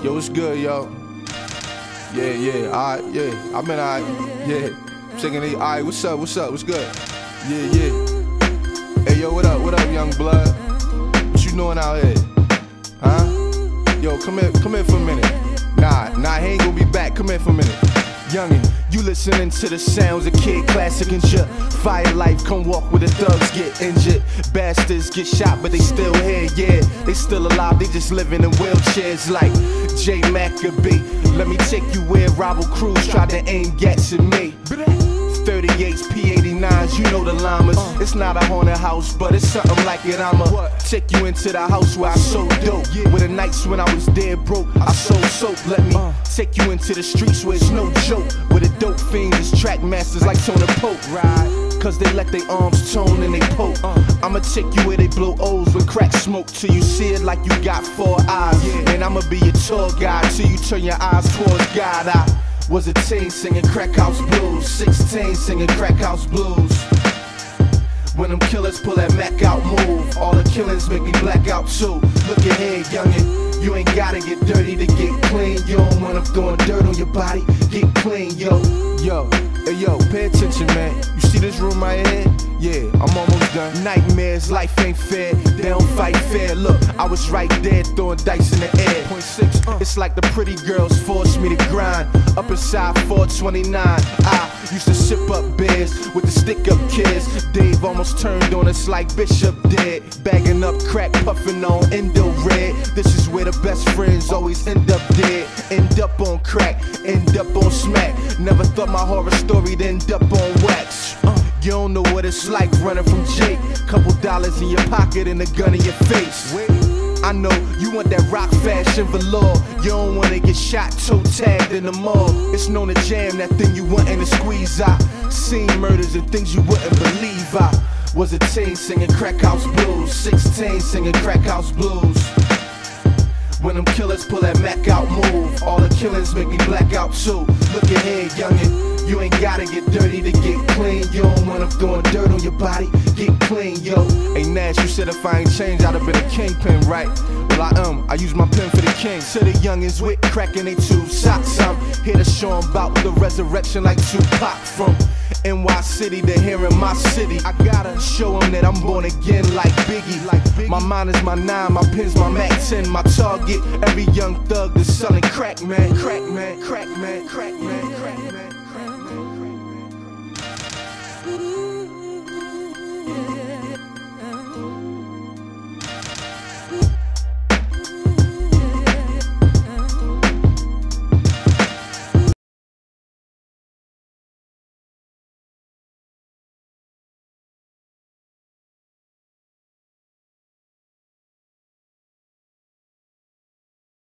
Yo, what's good, yo? Yeah, alright, yeah. I've been alright, yeah. Shaking it, alright, what's up, what's good? Yeah. Hey, yo, what up, young blood? What you doing out here? Huh? Yo, come here for a minute. Nah, he ain't gonna be back, come here for a minute. Youngin', you listening to the sounds of Kid Classic and shit. Fire life, come walk where the thugs get injured. Bastards get shot, but they still here, yeah. They still alive, they just living in wheelchairs like J Maccabee. Let me take you where Rival Cruz tried to aim gats at me. 38s, P89s, you know the llamas. It's not a haunted house, but it's something like it. I'ma take you into the house where I sold dope. Where the nights when I was dead broke, I sold soap. Let me take you into the streets where it's no joke. Where the dope fiends is track masters like Tony Pope. Cause they let their arms tone and they poke. I'ma take you where they blow O's with crack smoke till you see it like you got 4 eyes. And I'ma be your tour guide till you turn your eyes towards God. I was a teen singing crack house blues, 16 singing crack house blues. When them killers pull that Mac out move, all the killings make me black out too. Look ahead, youngin', you ain't gotta get dirty to get clean. You don't want them throwing dirt on your body, get clean, yo. Hey yo, pay attention, man. You see this room right here? Yeah, I'm almost done. Nightmares, life ain't fair. They don't fight fair. Look, I was right there throwing dice in the air. Point 6, it's like the pretty girls forced me to grind. Up inside 429, I used to sip up beers with the stick-up kids. Dave almost turned on us like Bishop did. Bagging up crack, puffing on Indo Red. This is where the best friends always end up dead. End up on crack, end up on smack. Never thought my horror story'd end up on wax. You don't know what it's like running from Jake. Couple dollars in your pocket and a gun in your face. I know you want that rock fashion velour. You don't wanna get shot, toe tagged in the mall. It's known to jam, that thing you want in the squeeze. I seen murders and things you wouldn't believe. I was a teen singing crack house blues, 16 singing crack house blues. When them killers pull that Mac out move, all the killings make me black out too. Look ahead, youngin', you ain't gotta get dirty to get clean. You don't want them throwing dirt on your body, get clean, yo. Hey Nash, you said if I ain't changed, I'd have been a kingpin, right? Well, I use my pen for the king. To the youngins with cracking they tube socks. I'm here to show 'em about the resurrection like Tupac. From NY City to here in my city, I gotta show 'em that I'm born again like Biggie. My mind is my 9, my pen's my Mac 10. My target, every young thug that's selling crack, man. Crack, man, crack, man, crack, man, crack, man.